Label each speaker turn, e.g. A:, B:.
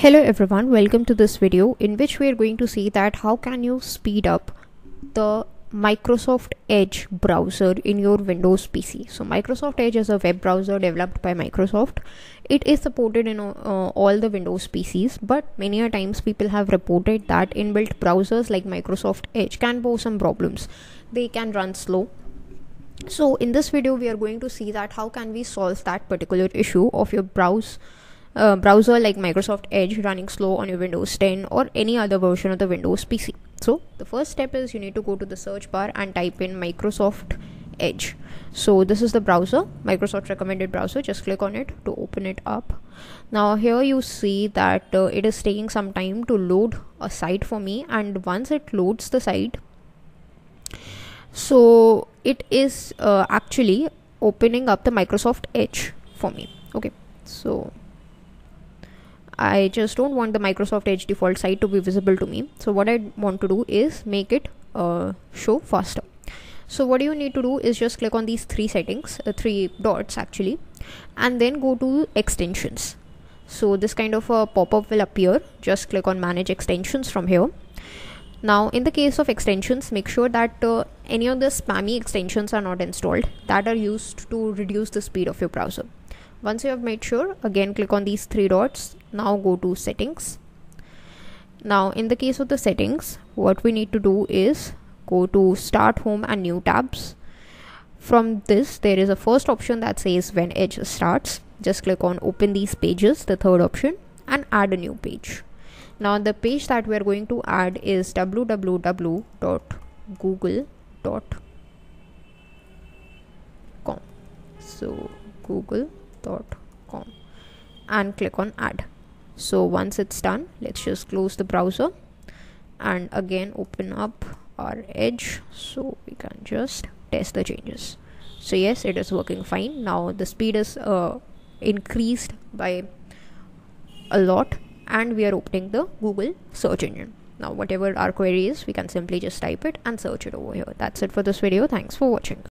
A: Hello everyone, welcome to this video in which we are going to see that how can you speed up the Microsoft Edge browser in your Windows PC. So Microsoft Edge is a web browser developed by Microsoft. It is supported in all the Windows PCs, but many a times people have reported that inbuilt browsers like Microsoft Edge can pose some problems. They can run slow. So in this video we are going to see that how can we solve that particular issue of your browser like Microsoft Edge running slow on your Windows 10 or any other version of the Windows PC. So the first step is you need to go to the search bar and type in Microsoft Edge. So this is the browser, Microsoft recommended browser. Just click on it to open it up. Now here you see that it is taking some time to load a site for me, and once it loads the site, so it is actually opening up the Microsoft Edge for me. Okay, so I just don't want the Microsoft Edge default site to be visible to me. So what I want to do is make it show faster. So what you need to do is just click on these three dots actually, and then go to extensions. So this kind of a pop-up will appear. Just click on manage extensions from here. Now in the case of extensions, make sure that any of the spammy extensions are not installed that are used to reduce the speed of your browser. Once you have made sure, again click on these three dots. Now go to settings. Now in the case of the settings, what we need to do is go to start, home and new tabs. From this there is a first option that says when Edge starts. Just click on open these pages, the third option, and add a new page. Now the page that we are going to add is www.google.com. So google.com, and click on add. So once it's done, let's just close the browser and again open up our Edge so we can just test the changes. So yes, it is working fine. Now the speed is increased by a lot, and we are opening the Google search engine. Now whatever our query is, we can simply just type it and search it over here. That's it for this video. Thanks for watching.